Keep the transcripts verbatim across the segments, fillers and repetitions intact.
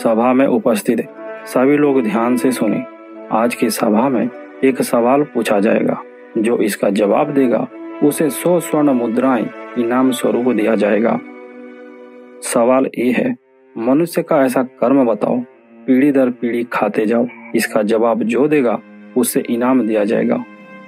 सभा में उपस्थित सभी लोग ध्यान से सुने। आज की सभा में एक सवाल पूछा जाएगा। जो इसका जवाब देगा उसे सौ स्वर्ण मुद्राएं इनाम स्वरूप दिया जाएगा। सवाल ये है, मनुष्य का ऐसा कर्म बताओ पीढ़ी दर पीढ़ी खाते जाओ। इसका जवाब जो देगा उसे इनाम दिया जाएगा।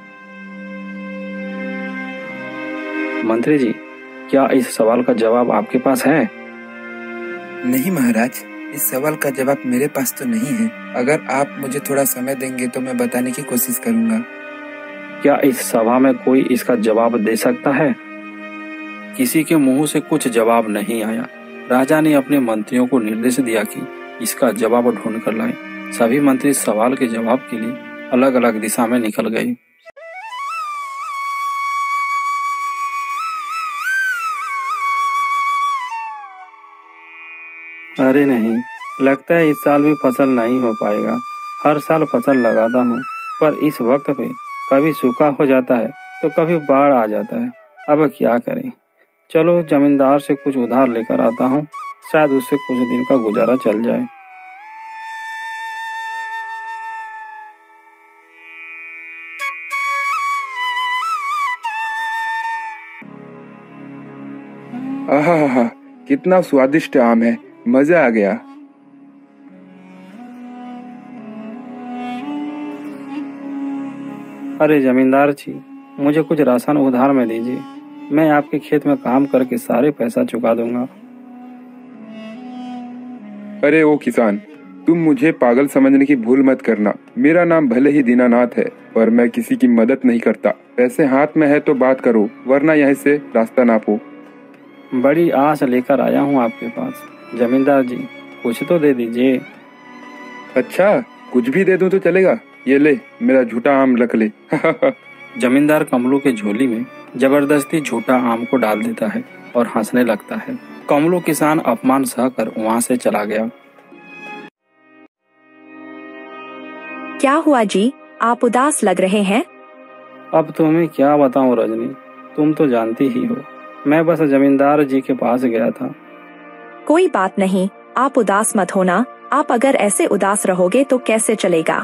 मंत्री जी, क्या इस सवाल का जवाब आपके पास है? नहीं महाराज, इस सवाल का जवाब मेरे पास तो नहीं है। अगर आप मुझे थोड़ा समय देंगे तो मैं बताने की कोशिश करूंगा। क्या इस सभा में कोई इसका जवाब दे सकता है? किसी के मुंह से कुछ जवाब नहीं आया। राजा ने अपने मंत्रियों को निर्देश दिया कि इसका जवाब ढूंढ कर लाएं। सभी मंत्री सवाल के जवाब के लिए अलग अलग दिशा में निकल गए। अरे नहीं, लगता है इस साल भी फसल नहीं हो पाएगा। हर साल फसल लगाता हूँ पर इस वक्त पे कभी सूखा हो जाता है तो कभी बाढ़ आ जाता है। अब क्या करें? चलो जमींदार से कुछ उधार लेकर आता हूँ, शायद उससे कुछ दिन का गुजारा चल जाए। आहा, कितना स्वादिष्ट आम है, मजा आ गया। अरे जमींदार जी, मुझे कुछ राशन उधार में दीजिए। मैं आपके खेत में काम करके सारे पैसा चुका दूंगा। अरे ओ किसान, तुम मुझे पागल समझने की भूल मत करना। मेरा नाम भले ही दीनानाथ है पर मैं किसी की मदद नहीं करता। पैसे हाथ में है तो बात करो, वरना यहीं से रास्ता नापो। बड़ी आस लेकर आया हूँ आपके पास। जमींदार जी, कुछ तो दे दीजिए। अच्छा, कुछ भी दे दूं तो चलेगा? ये ले, मेरा झूठा आम रख ले। जमींदार कमलू के झोली में जबरदस्ती झूठा आम को डाल देता है और हंसने लगता है। कमलू किसान अपमान सहकर वहाँ से चला गया। क्या हुआ जी, आप उदास लग रहे हैं? अब तुम्हें क्या बताऊं रजनी, तुम तो जानती ही हो। मैं बस जमींदार जी के पास गया था। कोई बात नहीं, आप उदास मत होना। आप अगर ऐसे उदास रहोगे तो कैसे चलेगा?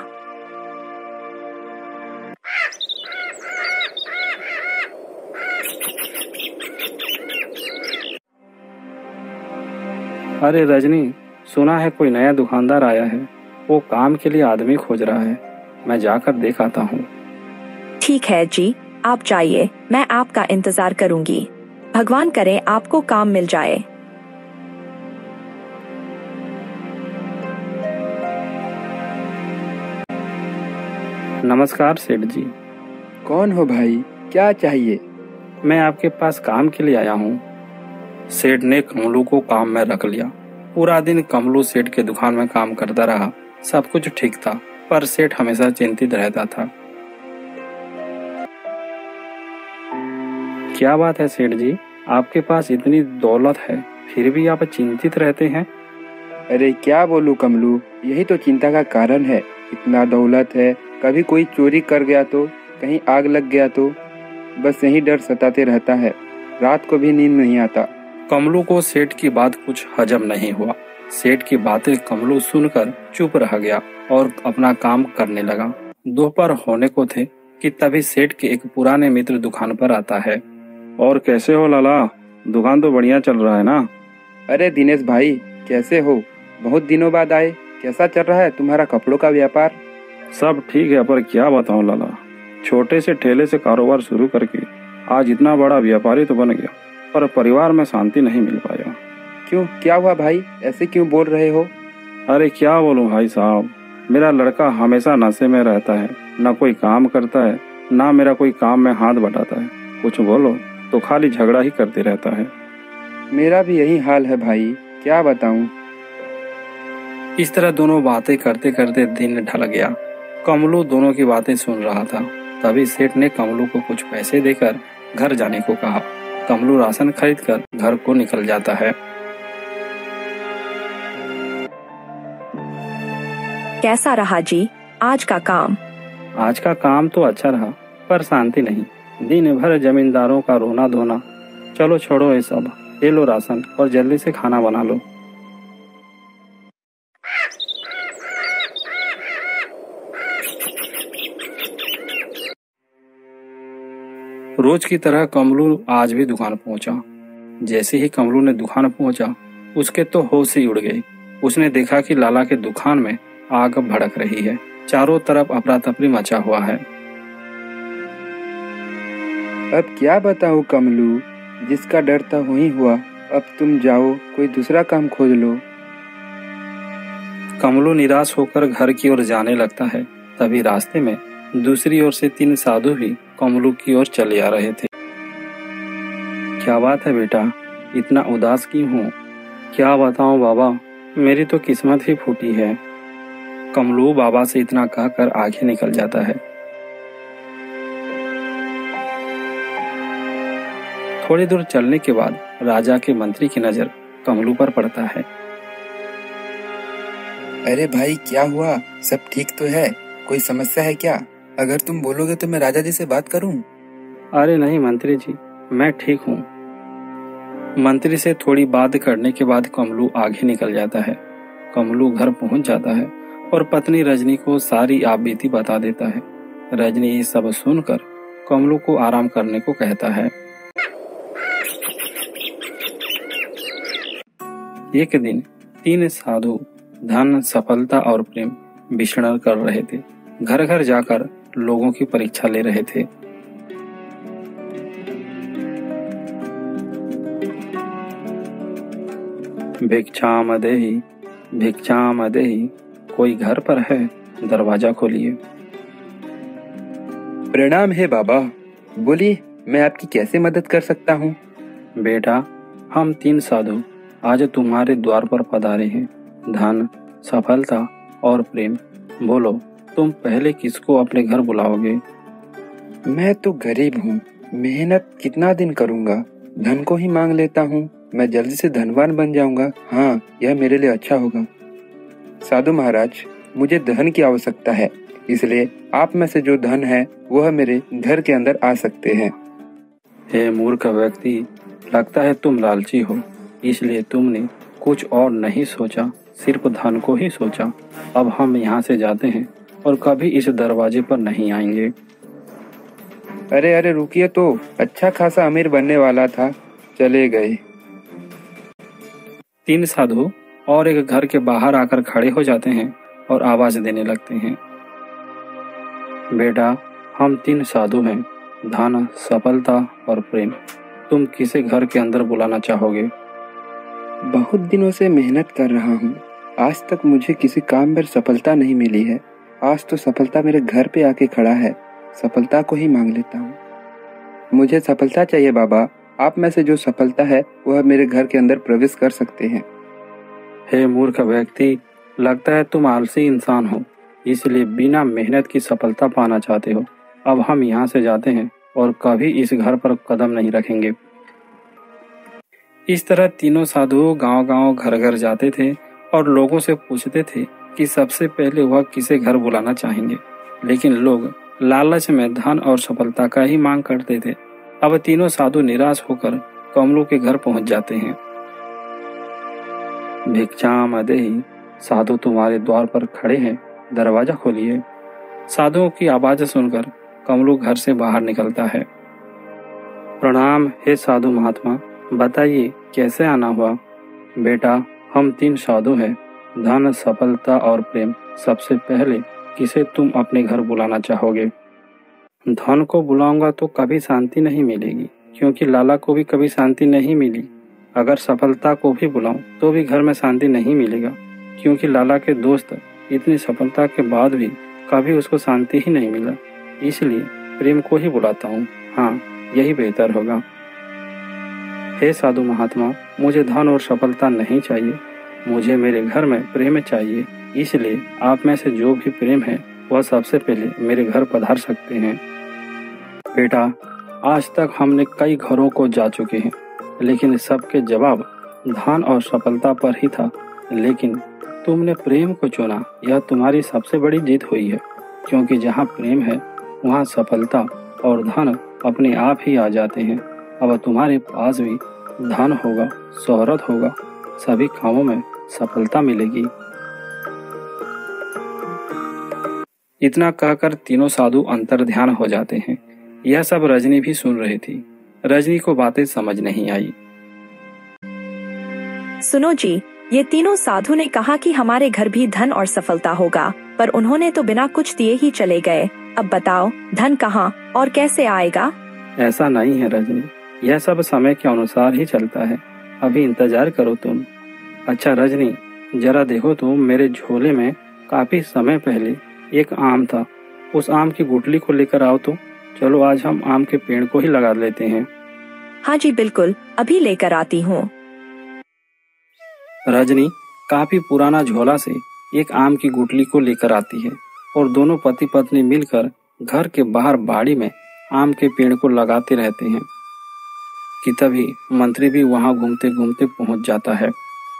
अरे रजनी, सुना है कोई नया दुकानदार आया है। वो काम के लिए आदमी खोज रहा है। मैं जाकर देख आता हूँ। ठीक है जी, आप जाइए, मैं आपका इंतजार करूंगी। भगवान करे आपको काम मिल जाए। नमस्कार सेठ जी। कौन हो भाई, क्या चाहिए? मैं आपके पास काम के लिए आया हूँ। सेठ ने कमलू को काम में रख लिया। पूरा दिन कमलू सेठ के दुकान में काम करता रहा। सब कुछ ठीक था पर सेठ हमेशा चिंतित रहता था। क्या बात है सेठ जी, आपके पास इतनी दौलत है फिर भी आप चिंतित रहते हैं? अरे क्या बोलूं कमलू, यही तो चिंता का कारण है। इतना दौलत है, कभी कोई चोरी कर गया तो, कहीं आग लग गया तो, बस यही डर सताते रहता है। रात को भी नींद नहीं आता। कमलू को सेठ की बात कुछ हजम नहीं हुआ। सेठ की बातें कमलू सुनकर चुप रह गया और अपना काम करने लगा। दोपहर होने को थे कि तभी सेठ के एक पुराने मित्र दुकान पर आता है। और कैसे हो लाला, दुकान तो बढ़िया चल रहा है ना? अरे दिनेश भाई, कैसे हो? बहुत दिनों बाद आए। कैसा चल रहा है तुम्हारा कपड़ों का व्यापार? सब ठीक है पर क्या बताऊं लाला, छोटे से ठेले से कारोबार शुरू करके आज इतना बड़ा व्यापारी तो बन गया पर परिवार में शांति नहीं मिल पाया। क्यों, क्या हुआ भाई, ऐसे क्यों बोल रहे हो? अरे क्या बोलूं भाई साहब, मेरा लड़का हमेशा नशे में रहता है। न कोई काम करता है, ना मेरा कोई काम में हाथ बटाता है। कुछ बोलो तो खाली झगड़ा ही करते रहता है। मेरा भी यही हाल है भाई, क्या बताऊं। इस तरह दोनों बातें करते करते दिन ढल गया। कमलू दोनों की बातें सुन रहा था। तभी सेठ ने कमलू को कुछ पैसे देकर घर जाने को कहा। कमलू राशन खरीदकर घर को निकल जाता है। कैसा रहा जी आज का काम? आज का काम तो अच्छा रहा पर शांति नहीं। दिन भर जमींदारों का रोना धोना। चलो छोड़ो ये सब, ले लो राशन और जल्दी से खाना बना लो। रोज की तरह कमलू आज भी दुकान पहुंचा। जैसे ही कमलू ने दुकान पहुंचा, उसके तो होश ही उड़ गई। उसने देखा कि लाला के दुकान में आग भड़क रही है। चारों तरफ अफरा तफरी मचा हुआ है। अब क्या बताऊं कमलू, जिसका डर था वही हुआ। अब तुम जाओ, कोई दूसरा काम खोज लो। कमलू निराश होकर घर की ओर जाने लगता है। तभी रास्ते में दूसरी ओर से तीन साधु भी कमलू की ओर चले आ रहे थे। क्या बात है बेटा, इतना उदास क्यों हो? क्या बताऊं बाबा, मेरी तो किस्मत ही फूटी है। कमलू बाबा से इतना कहकर आगे निकल जाता है। थोड़ी दूर चलने के बाद राजा के मंत्री की नजर कमलू पर पड़ता है। अरे भाई, क्या हुआ? सब ठीक तो है? कोई समस्या है क्या? अगर तुम बोलोगे तो मैं राजा जी से बात करूं। अरे नहीं मंत्री जी, मैं ठीक हूँ। मंत्री से थोड़ी बात करने के बाद कमलू आगे निकल जाता है। कमलू घर पहुंच जाता है और पत्नी रजनी को सारी आपबीती बता देता है। रजनी ये सब सुनकर कमलू को आराम करने को कहता है। एक दिन तीन साधु धन, सफलता और प्रेम विचरण कर रहे थे। घर घर जाकर लोगों की परीक्षा ले रहे थे। भिक्षाम देहि, भिक्षाम देहि, कोई घर पर है? दरवाजा खोलिए। प्रणाम है बाबा, बोलिए मैं आपकी कैसे मदद कर सकता हूँ? बेटा, हम तीन साधु आज तुम्हारे द्वार पर पधारे हैं। धन, सफलता और प्रेम, बोलो तुम पहले किसको अपने घर बुलाओगे? मैं तो गरीब हूँ, मेहनत कितना दिन करूँगा। धन को ही मांग लेता हूँ, मैं जल्दी से धनवान बन जाऊंगा। हाँ, यह मेरे लिए अच्छा होगा। साधु महाराज, मुझे धन की आवश्यकता है, इसलिए आप में से जो धन है वह मेरे घर के अंदर आ सकते हैं। हे मूर्ख व्यक्ति, लगता है तुम लालची हो, इसलिए तुमने कुछ और नहीं सोचा, सिर्फ धन को ही सोचा। अब हम यहाँ से जाते हैं और कभी इस दरवाजे पर नहीं आएंगे। अरे अरे रुकिए तो, अच्छा खासा अमीर बनने वाला था, चले गए। तीन साधु और एक घर के बाहर आकर खड़े हो जाते हैं और आवाज देने लगते हैं। बेटा, हम तीन साधु हैं, धन, सफलता और प्रेम, तुम किसे घर के अंदर बुलाना चाहोगे? बहुत दिनों से मेहनत कर रहा हूँ, आज तक मुझे किसी काम में सफलता नहीं मिली है। आज तो सफलता मेरे घर पे आके खड़ा है, सफलता को ही मांग लेता हूँ। मुझे सफलता चाहिए बाबा, आप में से जो सफलता है वह मेरे घर के अंदर प्रवेश कर सकते हैं। हे मूर्ख व्यक्ति, लगता है तुम आलसी इंसान हो, इसलिए बिना मेहनत की सफलता पाना चाहते हो। अब हम यहाँ से जाते हैं और कभी इस घर पर कदम नहीं रखेंगे। इस तरह तीनों साधु गांव-गांव, घर-घर जाते थे और लोगों से पूछते थे कि सबसे पहले वह किसे घर बुलाना चाहेंगे, लेकिन लोग लालच में धन और सफलता का ही मांग करते थे। अब तीनों साधु निराश होकर कमलू के घर पहुंच जाते हैं। भिक्षाम देहि, साधु तुम्हारे द्वार पर खड़े हैं, दरवाजा खोलिए। साधुओं की आवाज सुनकर कमलू घर से बाहर निकलता है। प्रणाम हे साधु महात्मा, बताइए कैसे आना हुआ? बेटा, हम तीन साधु हैं, धन, सफलता और प्रेम, सबसे पहले किसे तुम अपने घर बुलाना चाहोगे? धन को बुलाऊंगा तो कभी शांति नहीं मिलेगी, क्योंकि लाला को भी कभी शांति नहीं मिली। अगर सफलता को भी बुलाऊं तो भी घर में शांति नहीं मिलेगा, क्योंकि लाला के दोस्त इतनी सफलता के बाद भी कभी उसको शांति ही नहीं मिला। इसलिए प्रेम को ही बुलाता हूँ। हाँ, यही बेहतर होगा। हे साधु महात्मा, मुझे धन और सफलता नहीं चाहिए, मुझे मेरे घर में प्रेम चाहिए। इसलिए आप में से जो भी प्रेम है वह सबसे पहले मेरे घर पधार सकते हैं। बेटा, आज तक हमने कई घरों को जा चुके हैं, लेकिन सबके जवाब धन और सफलता पर ही था। लेकिन तुमने प्रेम को चुना, यह तुम्हारी सबसे बड़ी जीत हुई है, क्योंकि जहाँ प्रेम है वहाँ सफलता और धन अपने आप ही आ जाते हैं। अब तुम्हारे पास भी धन होगा, शोहरत होगा, सभी कामों में सफलता मिलेगी। इतना कहकर तीनों साधु अंतर ध्यान हो जाते हैं। यह सब रजनी भी सुन रही थी। रजनी को बातें समझ नहीं आई। सुनो जी, ये तीनों साधु ने कहा कि हमारे घर भी धन और सफलता होगा, पर उन्होंने तो बिना कुछ दिए ही चले गए। अब बताओ धन कहाँ और कैसे आएगा? ऐसा नहीं है रजनी, यह सब समय के अनुसार ही चलता है। अभी इंतजार करो तुम। अच्छा रजनी, जरा देखो तो मेरे झोले में काफी समय पहले एक आम था। उस आम की गुठली को लेकर आओ तो। चलो आज हम आम के पेड़ को ही लगा लेते हैं। हाँ जी बिल्कुल, अभी लेकर आती हूँ। रजनी काफी पुराना झोला से एक आम की गुठली को लेकर आती है और दोनों पति पत्नी मिलकर घर के बाहर बाड़ी में आम के पेड़ को लगाते रहते हैं कि तभी मंत्री भी वहां घूमते घूमते पहुंच जाता है।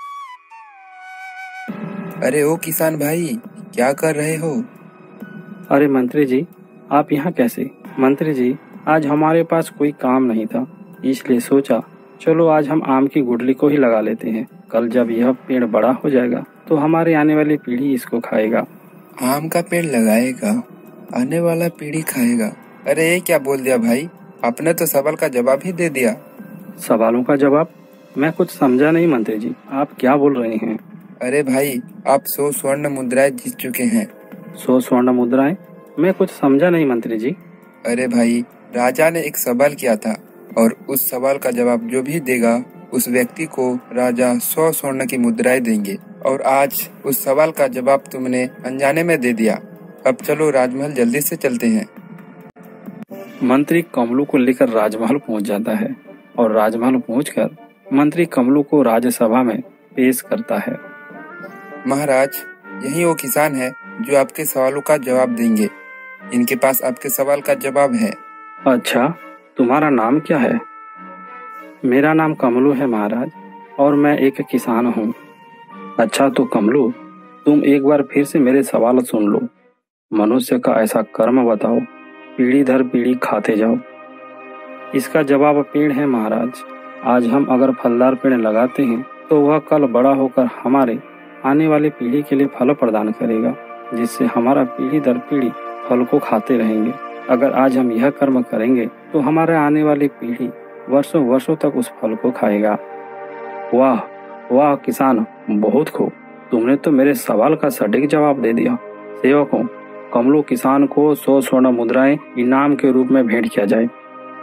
अरे ओ किसान भाई, क्या कर रहे हो? अरे मंत्री जी, आप यहाँ कैसे? मंत्री जी, आज हमारे पास कोई काम नहीं था, इसलिए सोचा चलो आज हम आम की गुठली को ही लगा लेते हैं। कल जब यह पेड़ बड़ा हो जाएगा तो हमारे आने वाली पीढ़ी इसको खाएगा। आम का पेड़ लगाएगा, आने वाला पीढ़ी खाएगा? अरे ये क्या बोल दिया भाई, आपने तो सवाल का जवाब ही दे दिया। सवालों का जवाब? मैं कुछ समझा नहीं मंत्री जी, आप क्या बोल रहे हैं? अरे भाई, आप सौ स्वर्ण मुद्राएं जीत चुके हैं। सौ स्वर्ण मुद्राएं? मैं कुछ समझा नहीं मंत्री जी। अरे भाई, राजा ने एक सवाल किया था और उस सवाल का जवाब जो भी देगा उस व्यक्ति को राजा सौ स्वर्ण की मुद्राएं देंगे, और आज उस सवाल का जवाब तुमने अनजाने में दे दिया। अब चलो राजमहल जल्दी से चलते हैं। मंत्री कमलू को लेकर राजमहल पहुंच जाता है और राजमहल पहुंचकर मंत्री कमलू को राज्यसभा में पेश करता है। महाराज, यही वो किसान है जो आपके सवालों का जवाब देंगे। इनके पास आपके सवाल का जवाब है। अच्छा, तुम्हारा नाम क्या है? मेरा नाम कमलू है महाराज, और मैं एक किसान हूँ। अच्छा तो कमलू, तुम एक बार फिर से मेरे सवाल सुन लो। मनुष्य का ऐसा कर्म बताओ, पीढ़ी दर पीढ़ी खाते जाओ। इसका जवाब पेड़ है महाराज। आज हम अगर फलदार पेड़ लगाते हैं तो वह कल बड़ा होकर हमारे आने वाली पीढ़ी के लिए फल प्रदान करेगा, जिससे हमारा पीढ़ी दर पीढ़ी फल को खाते रहेंगे। अगर आज हम यह कर्म करेंगे तो हमारे आने वाली पीढ़ी वर्षों वर्षों तक उस फल को खाएगा। वाह वाह किसान, बहुत खूब, तुमने तो मेरे सवाल का सटीक जवाब दे दिया। सेवकों, कमलू किसान को सौ स्वर्ण मुद्राएं इनाम के रूप में भेंट किया जाए।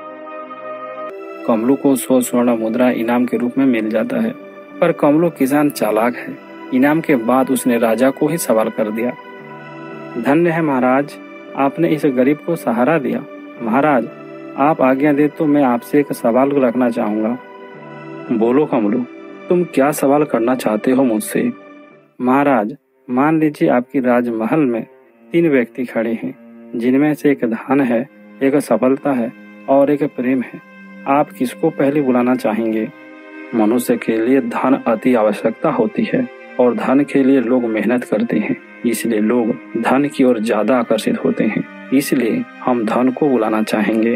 कमलू को सौ स्वर्ण मुद्रा इनाम के रूप में मिल जाता है, पर कमलू किसान चालाक है। इनाम के बाद उसने राजा को ही सवाल कर दिया। धन्य है महाराज, आपने इस गरीब को सहारा दिया। महाराज, आप आज्ञा दे तो मैं आपसे एक सवाल रखना चाहूँगा। बोलो कमलू, तुम क्या सवाल करना चाहते हो मुझसे? महाराज, मान लीजिए आपकी राजमहल में तीन व्यक्ति खड़े हैं, जिनमें से एक धन है, एक सफलता है और एक प्रेम है। आप किसको पहले बुलाना चाहेंगे? मनुष्य के लिए धन अति आवश्यकता होती है और धन के लिए लोग मेहनत करते हैं, इसलिए लोग धन की ओर ज्यादा आकर्षित होते हैं। इसलिए हम धन को बुलाना चाहेंगे।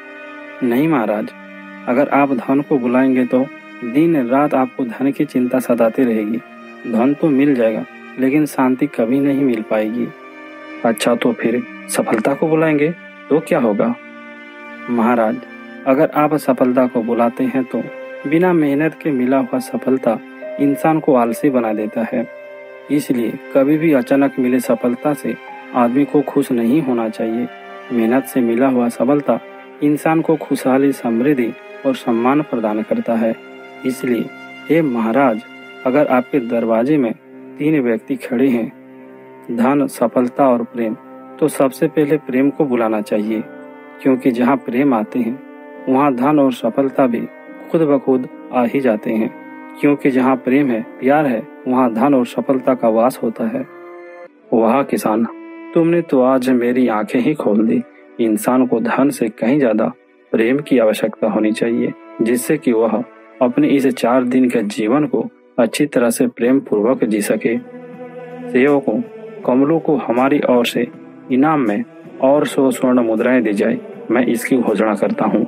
नहीं महाराज, अगर आप धन को बुलाएंगे तो दिन रात आपको धन की चिंता सताती रहेगी। धन तो मिल जाएगा लेकिन शांति कभी नहीं मिल पाएगी। अच्छा तो फिर सफलता को बुलाएंगे तो क्या होगा? महाराज, अगर आप सफलता को बुलाते हैं तो बिना मेहनत के मिला हुआ सफलता इंसान को आलसी बना देता है। इसलिए कभी भी अचानक मिले सफलता से आदमी को खुश नहीं होना चाहिए। मेहनत से मिला हुआ सफलता इंसान को खुशहाली, समृद्धि और सम्मान प्रदान करता है। इसलिए हे महाराज, अगर आपके दरवाजे में तीन व्यक्ति खड़े हैं, धन, सफलता और प्रेम, तो सबसे पहले प्रेम को बुलाना चाहिए, क्योंकि जहाँ प्रेम आते हैं वहाँ धन और सफलता भी खुद ब खुद आ ही जाते हैं। क्योंकि जहाँ प्रेम है, प्यार है, वहाँ धन और सफलता का वास होता है। वाह किसान, तुमने तो आज मेरी आंखें ही खोल दी। इंसान को धन से कहीं ज्यादा प्रेम की आवश्यकता होनी चाहिए, जिससे कि वह अपने इस चार दिन के जीवन को अच्छी तरह से प्रेम पूर्वक जी सके। सेवकों, कमलू को हमारी ओर से इनाम में और सौ स्वर्ण मुद्राएं दी जाए, मैं इसकी घोषणा करता हूँ।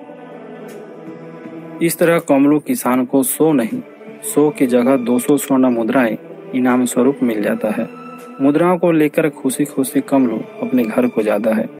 इस तरह कमलू किसान को सौ नहीं, सौ की जगह दो सौ स्वर्ण मुद्राएं इनाम स्वरूप मिल जाता है। मुद्राओं को लेकर खुशी खुशी कमलू अपने घर को जाता है।